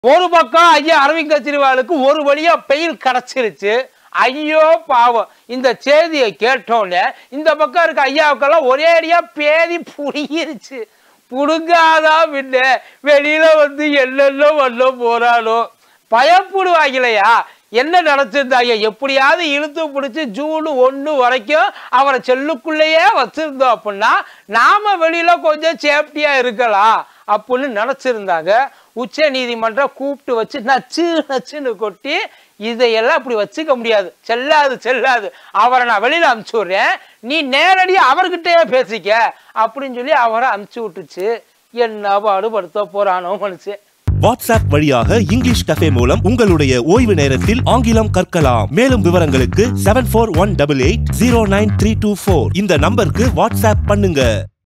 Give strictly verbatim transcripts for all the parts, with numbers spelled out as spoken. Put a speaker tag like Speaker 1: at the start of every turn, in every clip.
Speaker 1: ஒரு பக்கம் ஐயா அரவிந்த் கெஜ்ரிவாலுக்கு ஒரு வழியா பெயில் கிடைச்சிருச்சு. ஐயோ பாவம், இந்த செய்தியை கேட்டோன்னே இந்த பக்கம் இருக்க ஐயாவுக்கெல்லாம் ஒரே அடியா பேதி புடுங்கிருச்சு. புடுங்காதா பின்ன வெளியில வந்து என்னென்ன பண்ண போறானோ பயப்படுவாங்களையா. என்ன நடச்சிருந்தாங்க, எப்படியாவது இழுத்து பிடிச்சி ஜூன் ஒன்று வரைக்கும் அவரை செல்லுக்குள்ளேயே வச்சிருந்தோம் அப்படின்னா நாம வெளியில கொஞ்சம் சேஃப்டியா இருக்கலாம் அப்படின்னு நினைச்சிருந்தாங்க. உச்ச நீதிமன்றம் கூப்பிட்டு வச்சு நச்சு நச்சுன்னு கொட்டி இதையெல்லாம் அப்படி வச்சுக்க முடியாது, செல்லாது செல்லாது, அவரை நான் வெளியில அனுப்பிச்சு விடுறேன், நீ நேரடியா அவர்கிட்டயே பேசிக்க அப்படின்னு சொல்லி அவரை அனுப்பிச்சு விட்டுச்சு. என்ன பாடுபடுத்த போறானோ மனுஷன்.
Speaker 2: வாட்ஸ்அப் வழியாக இங்கிலீஷ் கஃபே மூலம் உங்களுடைய ஓய்வு நேரத்தில் ஆங்கிலம் கற்கலாம். மேலும் விவரங்களுக்கு seven four one double eight zero nine three two four இந்த நம்பருக்கு வாட்ஸ்அப் பண்ணுங்க.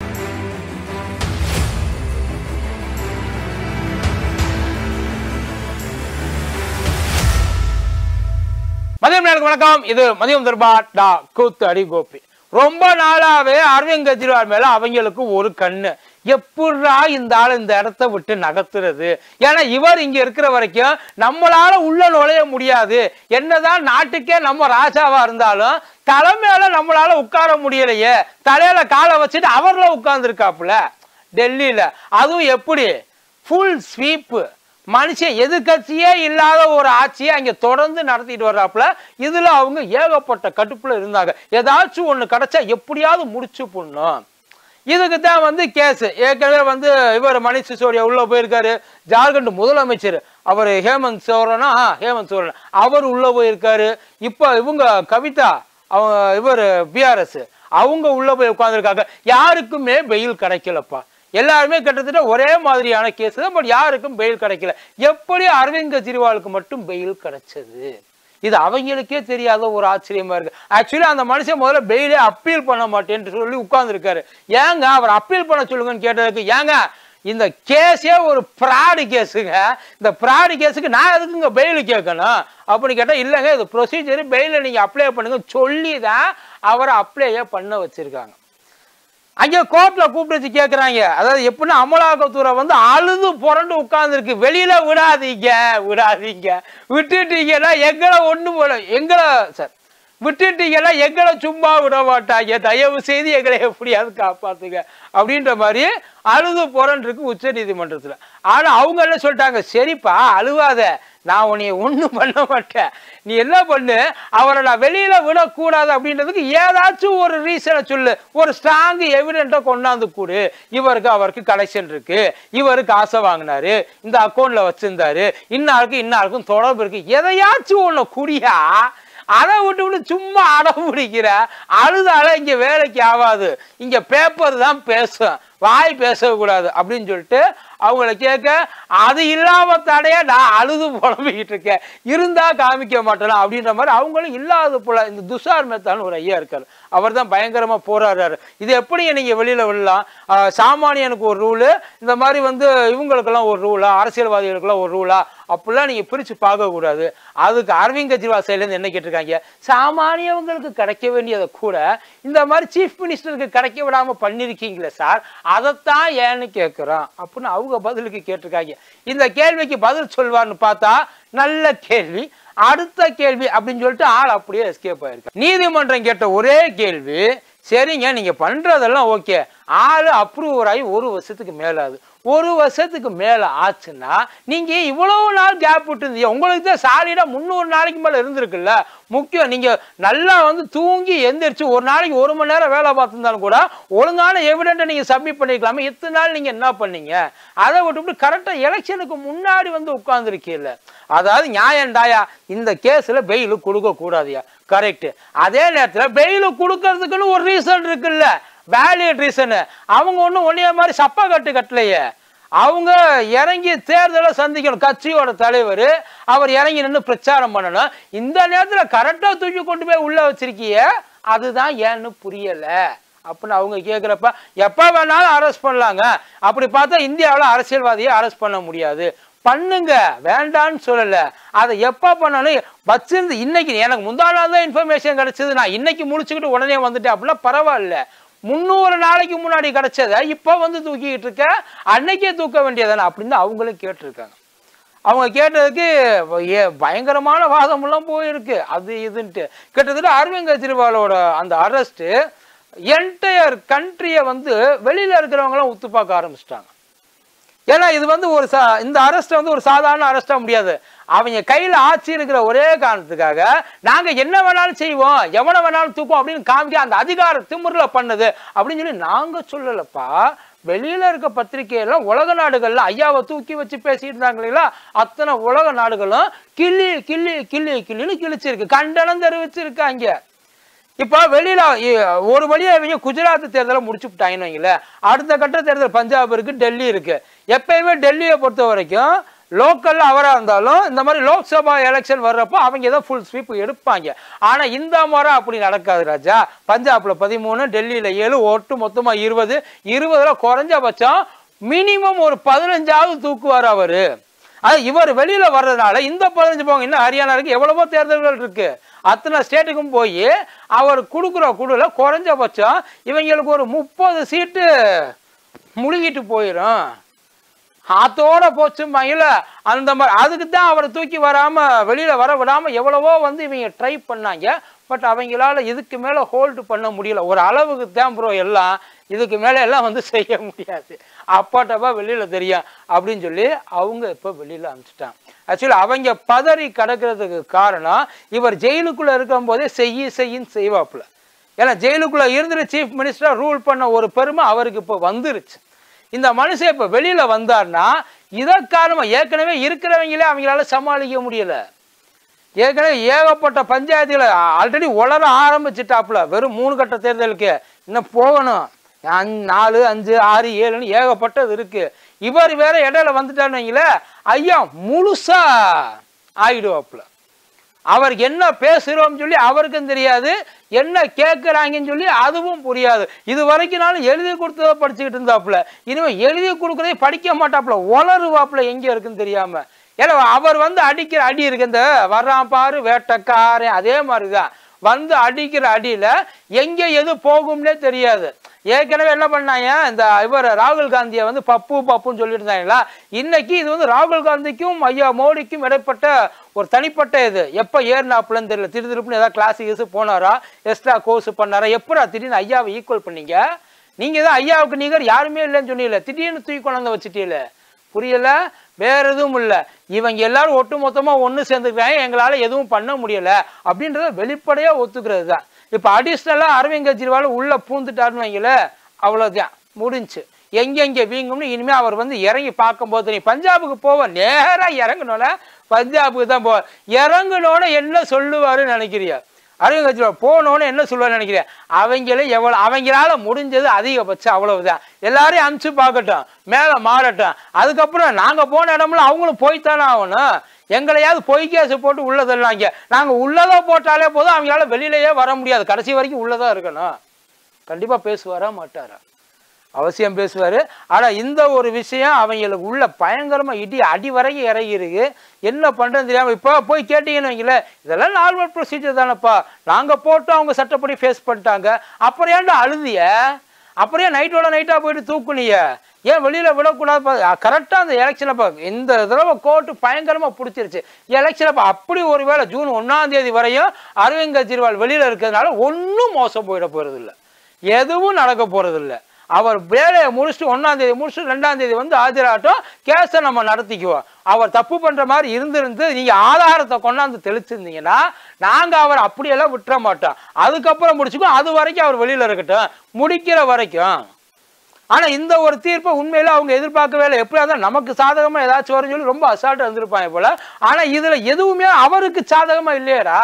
Speaker 1: மதியம் நேருக்கு வணக்கம். இது மதியம் தர்பார் டா கூத்து அடி கோபி. ரொம்ப நாளாவே அரவிந்த் கெஜ்ரிவால் மேல அவங்களுக்கு ஒரு கண்ணு, எப்படா இந்த ஆள் இந்த இடத்த விட்டு நகர்த்துறது. ஏன்னா இவர் இங்க இருக்கிற வரைக்கும் நம்மளால உள்ள நுழைய முடியாது. என்னதான் நாட்டுக்கே நம்ம ராஜாவா இருந்தாலும் தலைமையில நம்மளால உட்கார முடியலையே. தலையில காலை வச்சுட்டு அவர்ல உட்கார்ந்து இருக்காப்புல டெல்லியில. அதுவும் எப்படி ஃபுல் ஸ்வீப்பு, மனுஷன் எதிர்கட்சியே இல்லாத ஒரு ஆட்சியை அங்க தொடர்ந்து நடத்திட்டு வர்றாப்புல. இதுல அவங்க ஏகப்பட்ட கட்டுப்புல இருந்தாங்க. ஏதாச்சும் ஒண்ணு கிடைச்சா எப்படியாவது முடிச்சு போடணும். இதுக்கு தான் வந்து கேஸ். ஏற்கனவே வந்து இவர் மணிஷ் சிசோடியா உள்ள போயிருக்காரு. ஜார்க்கண்ட் முதலமைச்சர் அவர் ஹேமந்த் சோரனா ஹேமந்த் சோரன் அவர் உள்ள போயிருக்காரு. இப்ப இவங்க கவிதா அவங்க இவர் பிஆர்எஸ் அவங்க உள்ள போய் உட்கார்ந்துருக்காங்க. யாருக்குமே பெயில் கிடைக்கலப்பா. எல்லாருமே கிட்டத்தட்ட ஒரே மாதிரியான கேஸ் தான், பட் யாருக்கும் பெயில் கிடைக்கல. எப்படி அரவிந்த் கெஜ்ரிவாலுக்கு மட்டும் பெயில் கிடைச்சது, இது அவங்களுக்கே தெரியாத ஒரு ஆச்சரியமா இருக்கு. ஆக்சுவலி அந்த மனுஷன் முதல்ல பெயிலே அப்பீல் பண்ண மாட்டேன்னு சொல்லி உட்கார்ந்துருக்காரு. ஏங்க அவர் அப்பீல் பண்ண சொல்லுங்கன்னு கேட்டதுக்கு, ஏங்க இந்த கேஸே ஒரு ஃப்ராடு கேஸுங்க, இந்த ஃப்ராடு கேஸுக்கு நான் எதுக்குங்க பெயில் கேட்கணும் அப்படின்னு கேட்டால், இல்லைங்க இது ப்ரொசீஜர், பெயில நீங்க அப்ளை பண்ணுங்க சொல்லி தான் அவரை அப்ளையே பண்ண வச்சிருக்காங்க. அங்கே கோர்ட்ல கூப்பிட்டு வச்சு கேட்குறாங்க. அதாவது எப்படின்னா அமலாக்கத்துறை வந்து அழுது புரண்டு உட்கார்ந்துருக்கு. வெளியில விடாதீங்க விடாதீங்க விட்டுட்டீங்கன்னா எங்களை ஒண்ணு போல எங்களை சார் விட்டுட்டீங்கன்னா எங்களை சும்மா விட மாட்டாங்க, தயவு செய்து எங்களை எப்படியாவது காப்பாத்துங்க அப்படின்ற மாதிரி அழுது புரண்டு இருக்கு உச்ச நீதிமன்றத்துல. ஆனா அவங்க என்ன சொல்லிட்டாங்க, சரிப்பா அழுவாத, நான் உன்னைய ஒண்ணும் பண்ண மாட்டேன், நீ என்ன பண்ணு, அவரை நான் வெளியில விடக்கூடாது அப்படின்றதுக்கு ஏதாச்சும் ஒரு ரீசனை சொல்லு, ஒரு ஸ்ட்ராங் எவிடென்ட்டை கொண்டாந்து கூடு. இவருக்கு அவருக்கு கனெக்ஷன் இருக்கு, இவரு காசை வாங்கினாரு, இந்த அக்கௌண்ட்ல வச்சிருந்தாரு, இன்னாருக்கு இன்னாருக்கும் தொடர்பு இருக்கு, எதையாச்சும் ஒண்ணு குடியா. அதை விட்டு விட்டு சும்மா அடம் பிடிக்கிற அழுதால இங்க வேலைக்கு ஆகாது, இங்க பேப்பர் தான் பேசும், வாய் பேசக்கூடாது அப்படின்னு சொல்லிட்டு அவங்கள கேட்க, அது இல்லாம தடைய நான் அழுது புலம்பிக்கிட்டு இருக்கேன், இருந்தா காமிக்க மாட்டேன் அப்படின்ற மாதிரி அவங்களும் இல்லாத போல. இந்த துஷார் மேத்தான்னு ஒரு ஐயா இருக்காரு, அவர் தான் பயங்கரமா போராடுறாரு. இது எப்படி நீங்க வெளியில விடலாம், சாமானியனுக்கு ஒரு ரூலு, இந்த மாதிரி வந்து இவங்களுக்கெல்லாம் ஒரு ரூலா, அரசியல்வாதிகளுக்கெல்லாம் ஒரு ரூலா அப்படிலாம் நீங்க பிரிச்சு பார்க்க கூடாது. அதுக்கு அரவிந்த் கெஜ்ரிவால் சைட்ல இருந்து என்ன கேட்டிருக்காங்க, சாமானியவங்களுக்கு கிடைக்க வேண்டியதை கூட இந்த மாதிரி சீஃப் மினிஸ்டருக்கு கிடைக்க விடாம பண்ணிருக்கீங்களே சார், அதைத்தான் ஏன்னு கேட்கிறோம் அப்படின்னு அவங்க பதிலுக்கு கேட்டிருக்காங்க. இந்த கேள்விக்கு பதில் சொல்வார்னு பார்த்தா நல்ல கேள்வி, அடுத்த கேள்வி அப்படின்னு சொல்லிட்டு ஆள் அப்படியே எஸ்கேப் ஆயிருக்கு. நீதிமன்றம் கேட்ட ஒரே கேள்வி, சரிங்க நீங்க பண்றதெல்லாம் ஓகே, ஆளு அப்ரூவர் ஆகி ஒரு வருஷத்துக்கு மேலாது, ஒரு வருஷத்துக்கு மேல ஆச்சுன்னா நீங்க இவ்வளவு நாள் கேப் விட்டு இருந்தீங்க, உங்களுக்கு தான் சாலிடா முன்னூறு நாளைக்கு மேல இருந்திருக்குல்ல. முக்கியம் நீங்க நல்லா வந்து தூங்கி எந்திரிச்சு ஒரு நாளைக்கு ஒரு மணி நேரம் வேலை பார்த்துருந்தாலும் கூட ஒழுங்கான எவிடென்ட்டை நீங்க சப்மிட் பண்ணிக்கலாமே. எத்தனை நாள் நீங்க என்ன பண்ணீங்க, அதை விட்டு கரெக்டா எலெக்ஷனுக்கு முன்னாடி வந்து உட்கார்ந்துருக்கீல்ல. அதாவது நியாயம்டாயா, இந்த கேஸ்ல பெயில் கொடுக்க கூடாதியா, கரெக்ட். அதே நேரத்துல பெயில் கொடுக்கறதுக்குன்னு ஒரு ரீசன் இருக்குல்ல, வேலிட் ரீசன். அவங்க ஒன்றும் ஒன்றைய மாதிரி சப்பா கட்டு கட்டலையே, அவங்க இறங்கி தேர்தலை சந்திக்கணும், கட்சியோட தலைவர் அவர் இறங்கி நின்று பிரச்சாரம் பண்ணணும். இந்த நேரத்தில் கரெக்டா தூக்கி கொண்டு போய் உள்ள வச்சிருக்கிய, அதுதான் ஏன்னு புரியல அப்படின்னு அவங்க கேட்குறப்ப, எப்ப வேணாலும் அரெஸ்ட் பண்ணலாங்க, அப்படி பார்த்தா இந்தியாவில் அரசியல்வாதியை அரெஸ்ட் பண்ண முடியாது, பண்ணுங்க வேண்டான்னு சொல்லல, அதை எப்ப பண்ணணும் வச்சிருந்து. இன்னைக்கு எனக்கு முந்தா நாள் தான் இன்ஃபர்மேஷன் கிடைச்சது, நான் இன்னைக்கு முடிச்சுக்கிட்டு உடனே வந்துட்டேன் அப்படின்னா பரவாயில்ல. முன்னூறு நாளைக்கு முன்னாடி கிடைச்சதை இப்ப வந்து தூக்கிட்டு இருக்க, அன்னைக்கே தூக்க வேண்டியதானே அப்படின்னு அவங்களும் கேட்டிருக்காங்க. அவங்க கேட்டதுக்கு பயங்கரமான வாதமெல்லாம் போயிருக்கு அது இதுன்ட்டு. கிட்டத்தட்ட அரவிந்த் கெஜ்ரிவாலோட அந்த அரெஸ்ட்டு என்டையர் கண்ட்ரியை வந்து வெளியில் இருக்கிறவங்களாம் உத்து பார்க்க ஆரம்பிச்சிட்டாங்க. ஏன்னா இது வந்து ஒரு சா இந்த அரெஸ்ட்டை வந்து ஒரு சாதாரண அரெஸ்ட்டாக முடியாது. அவங்க கையில் ஆட்சி இருக்கிற ஒரே காரணத்துக்காக நாங்கள் என்ன வேணாலும் செய்வோம், எவனை வேணாலும் தூக்குவோம் அப்படின்னு காமிக்க அந்த அதிகார திமிரில் பண்ணது அப்படின்னு சொல்லி நாங்கள் சொல்லலப்பா. வெளியில இருக்க பத்திரிகையெல்லாம் உலக நாடுகள்ல ஐயாவை தூக்கி வச்சு பேசிட்டு இருந்தாங்க இல்லைங்களா, அத்தனை உலக நாடுகளும் கிள்ளி கிள்ளி கிள்ளி கிள்ளின்னு கிழிச்சிருக்கு, கண்டனம் தெரிவிச்சிருக்காங்க. இப்ப வெளியில ஒரு வழியா இவங்க குஜராத் தேர்தலை முடிச்சு விட்டாங்கன்னு வைங்களேன், அடுத்த கட்ட தேர்தல் பஞ்சாப் இருக்கு, டெல்லி இருக்கு. எப்பயுமே டெல்லியை பொறுத்த வரைக்கும் லோக்கல்ல அவரா இருந்தாலும் இந்த மாதிரி லோக்சபா எலெக்ஷன் வர்றப்போ அவங்க ஏதோ ஃபுல் ஸ்வீப் எடுப்பாங்க. ஆனா இந்த முறை அப்படி நடக்காது ராஜா. பஞ்சாப்ல பதிமூணு, டெல்லியில ஏழு, ஒட்டு மொத்தமா இருபது, இருபதுல குறைஞ்சபட்சம் மினிமம் ஒரு பதினஞ்சாவது தூக்குவார் அவரு. அது இவர் வெளியில வர்றதுனால இந்த பதினஞ்சு போங்க, இன்னும் ஹரியானா இருக்கு, எவ்வளவோ தேர்தல்கள் இருக்கு, அத்தனை ஸ்டேட்டுக்கும் போய் அவர் கொடுக்குற குழுல குறைஞ்சபட்சம் இவங்களுக்கு ஒரு முப்பது சீட்டு முழுகிட்டு போயிடும். அதோட போச்சுமாங்கல அந்த மாதிரி. அதுக்கு தான் அவரை தூக்கி வராம வெளியில வர விடாம எவ்வளவோ வந்து இவங்க ட்ரை பண்ணாங்க. பட் அவங்களால இதுக்கு மேல ஹோல்டு பண்ண முடியல. ஒரு அளவுக்கு தான் ப்ரோ, எல்லாம் இதுக்கு மேல எல்லாம் வந்து செய்ய முடியாது, அப்பாட்டப்பா வெளியில தெரியும் அப்படின்னு சொல்லி அவங்க இப்ப வெளியில அனுப்பிச்சிட்டாங்க. ஆக்சுவலி அவங்க பதறி கிடக்கிறதுக்கு காரணம் இவர் ஜெயிலுக்குள்ள இருக்கும் போதே செய்ய செய்யின்னு செய்வாப்புல. ஏன்னா ஜெயிலுக்குள்ள இருந்துட்டு சீஃப் மினிஸ்டரா ரூல் பண்ண ஒரு பெருமை அவருக்கு இப்ப வந்துருச்சு. இந்த மனுஷன் இப்ப வெளியில வந்தார்னா இதற்காரமா ஏற்கனவே இருக்கிறவங்களே அவங்களால சமாளிக்க முடியல. ஏற்கனவே ஏகப்பட்ட பஞ்சாயத்துல ஆல்ரெடி உளர ஆரம்பிச்சுட்டாப்புல. வெறும் மூணு கட்ட தேர்தலுக்கு இன்னும் போகணும், நாலு அஞ்சு ஆறு ஏழுன்னு ஏகப்பட்டது இருக்கு. இவர் வேற இடையில வந்துட்டான்னு வைங்களேன், ஐயா முழுசா ஆயிடுவாப்புல. அவருக்கு என்ன பேசுறோம்னு சொல்லி அவருக்கும் தெரியாது, என்ன கேட்கிறாங்கன்னு சொல்லி அதுவும் புரியாது. இது வரைக்கும் எழுதி கொடுத்ததை படிச்சுக்கிட்டு இருந்தாப்புல, இனிமே எழுதி கொடுக்கறதே படிக்க மாட்டாப்புல, உளருவாப்புல எங்க இருக்குன்னு தெரியாம. ஏன்னா அவர் வந்து அடிக்கிற அடி இருக்கு, இந்த வர்றான் பாரு வேட்டக்காரன், அதே மாதிரிதான் வந்து அடிக்கிற அடியில எங்க எது போகும்னே தெரியாது. ஏற்கனவே என்ன பண்ணாங்க, இந்த இவர் ராகுல் காந்தியை வந்து பப்பு பப்புன்னு சொல்லிட்டு இருந்தாங்களா, இன்னைக்கு இது வந்து ராகுல் காந்திக்கும் ஐயா மோடிக்கும் இடைப்பட்ட ஒரு தனிப்பட்ட இது. எப்போ ஏறினாப்புலன்னு தெரியல, திரு திருப்புன்னு ஏதாவது கிளாஸ் கீஸு போனாரா, எக்ஸ்ட்ரா கோர்ஸ் பண்ணாரா, எப்படா திடீர்னு ஐயாவை ஈக்குவல் பண்ணீங்க, நீங்க தான் ஐயாவுக்கு நீங்க யாருமே இல்லைன்னு சொன்னீங்க, திடீர்னு தூக்கி கொண்டாந்து வச்சுட்டீல, புரியல, வேற எதுவும் இல்லை. இவங்க எல்லாரும் ஒட்டு மொத்தமா ஒன்று சேர்ந்துக்கிறாங்க, எங்களால எதுவும் பண்ண முடியல அப்படின்றத வெளிப்படையா ஒத்துக்கிறது தான். இப்ப அடிஷ்னலா அரவிந்த் கெஜ்ரிவால் உள்ள பூந்துட்டாருன்னு வைங்கள, அவ்வளவுதான் முடிஞ்சு. எங்கெங்க வீங்கும்னு இனிமே அவர் வந்து இறங்கி பார்க்கும்போது நீ பஞ்சாபுக்கு போவ, நேரா இறங்கணும்ல பஞ்சாபுக்கு தான் போவ. இறங்கணும்னு என்ன சொல்லுவாருன்னு நினைக்கிறியா? அரவிந்த் கெஜ்ரிவால் போனோன்னு என்ன சொல்லுவாருன்னு நினைக்கிறேன், அவங்களே எவ்வளவு அவங்களால முடிஞ்சது அதிகபட்சம் அவ்வளவுதான், எல்லாரையும் அனுப்பிச்சு பார்க்கட்டும், மேல மாறட்டும், அதுக்கப்புறம் நாங்க போன இடம்ல அவங்களும் போய்த்தானே ஆகணும். எங்களையாவது பொய் கேஸ் போட்டு உள்ளதெல்லாங்க, நாங்க உள்ளதா போட்டாலே போதும், அவங்களால வெளியிலேயே வர முடியாது, கடைசி வரைக்கும் உள்ளதா இருக்கணும். கண்டிப்பா பேசுவாரா மாட்டாரா? அவசியம் பேசுவாரு. ஆனா இந்த ஒரு விஷயம் அவங்களுக்கு உள்ள பயங்கரமா இடி அடி வரைக்கும் இறங்கி இருக்கு. என்ன பண்றது தெரியாம இப்ப போய் கேட்டீங்கன்னு வைங்கள, இதெல்லாம் நார்மல் ப்ரொசீஜர் தானப்பா, நாங்க போட்டு அவங்க சட்டப்படி ஃபேஸ் பண்ணிட்டாங்க, அப்புறம் ஏன்டா அழுதிய, அப்புறம் ஏன் நைட்டோட நைட்டா போயிட்டு தூக்குனிய, ஏன் வெளியில விடக்கூடாது? கரெக்டா அந்த எலெக்ஷனை இந்த தடவை கோர்ட்டு பயங்கரமா பிடிச்சிருச்சு. எலெக்ஷனை அப்படி ஒரு வேளை ஜூன் ஒன்னாம் தேதி வரையும் அரவிந்த் கெஜ்ரிவால் வெளியில இருக்கிறதுனால ஒன்னும் மோசம் போயிட போறது இல்லை, எதுவும் நடக்க போறது இல்லை. அவர் வேலையை முடிச்சுட்டு ஒன்னாம் தேதி முடிச்சுட்டு ரெண்டாம் தேதி வந்து ஆஜராட்டும், கேஸை நம்ம நடத்திக்குவோம். அவர் தப்பு பண்ற மாதிரி இருந்திருந்து நீங்க ஆதாரத்தை கொண்டாந்து தெளிச்சிருந்தீங்கன்னா நாங்க அவர் அப்படியெல்லாம் விட்டுற மாட்டோம், அதுக்கப்புறம் முடிச்சுக்கோ, அது வரைக்கும் அவர் வெளியில இருக்கட்டும், முடிக்கிற வரைக்கும். ஆனா இந்த ஒரு தீர்ப்பை உண்மையில அவங்க எதிர்பார்க்கவே இல்லை. எப்படியா இருந்தாலும் நமக்கு சாதகமா ஏதாச்சும் வரும்னு சொல்லி ரொம்ப அசால்ட்டா இருந்திருப்பாங்க போல. ஆனா இதுல எதுவுமே அவருக்கு சாதகமா இல்லையடா.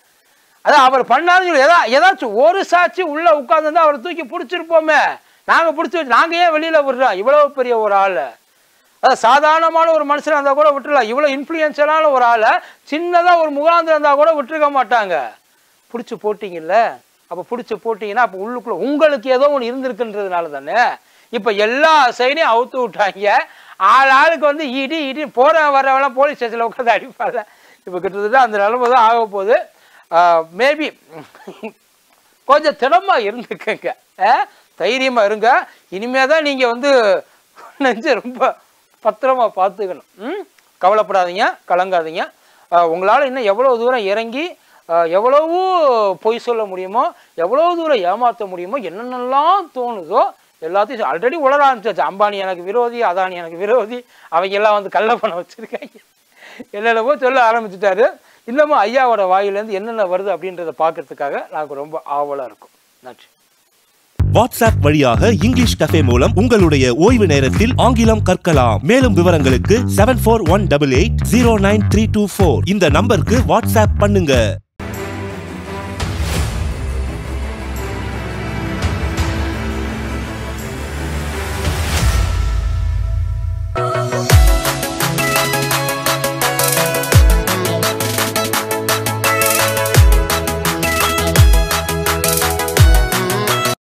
Speaker 1: அதான் அவர் பண்ணாலும் சொல்லி ஏதா ஏதாச்சும் ஒரு சாட்சி உள்ள உட்கார்ந்து அவரை தூக்கி பிடிச்சிருப்போமே, நாங்க பிடிச்சி நாங்க ஏன் வெளியில விடுறோம்? இவ்வளவு பெரிய ஒரு ஆளு, அதாவது சாதாரணமான ஒரு மனுஷனா இருந்தா கூட விட்டுலாம், இவ்வளவு இன்ஃபுளுயன்ஷியலான ஒரு ஆளை சின்னதா ஒரு முகாந்திரம் இருந்தா கூட விட்டுருக்க மாட்டாங்க. பிடிச்சி போட்டீங்கல்ல, அப்ப பிடிச்சி போட்டீங்கன்னா அப்ப உள்ளுக்குள்ள உங்களுக்கு ஏதோ ஒன்று இருந்திருக்குன்றதுனால தானே இப்ப எல்லா சைடையும் அவுத்து விட்டாங்க. ஆள் ஆளுக்கு வந்து இடி இடி போற வரவெல்லாம் போலீஸ் ஸ்டேஷன்ல உட்காந்து அடிப்பாங்க. இப்ப கிட்டத்தட்ட அந்த நிலைமை தான் ஆக போகுது. மேபி கொஞ்சம் திடமா இருந்துக்கங்க, தைரியமா இருங்க. இனிமேதான் நீங்க வந்து நெஞ்ச ரொம்ப பத்திரமா பார்த்துக்கணும். ம் கவலைப்படாதீங்க, கலங்காதீங்க. உங்களால் இன்னும் எவ்வளோ தூரம் இறங்கி எவ்வளவு பொய் சொல்ல முடியுமோ, எவ்வளோ தூரம் ஏமாற்ற முடியுமோ, என்னென்னலாம் தோணுதோ எல்லாத்தையும் ஆல்ரெடி உலர ஆரம்பிச்சாச்சு. அம்பானி எனக்கு விரோதி, அதானி எனக்கு விரோதி, அவங்க எல்லாம் வந்து கள்ள பணம் வச்சுருக்காங்க, என்னென்னவோ சொல்ல ஆரம்பிச்சுட்டாரு. இன்னமும் ஐயாவோட வாயிலேருந்து என்னென்ன வருது அப்படின்றத பார்க்கறதுக்காக நாங்கள் ரொம்ப ஆவலாக இருக்கும். நன்றி.
Speaker 2: வாட்ஸ்அப் வழியாக இங்கிலீஷ் கஃபே மூலம் உங்களுடைய ஓய்வு நேரத்தில் ஆங்கிலம் கற்கலாம். மேலும் விவரங்களுக்கு seven four one double eight zero nine three two four இந்த நம்பருக்கு வாட்ஸ்அப் பண்ணுங்க.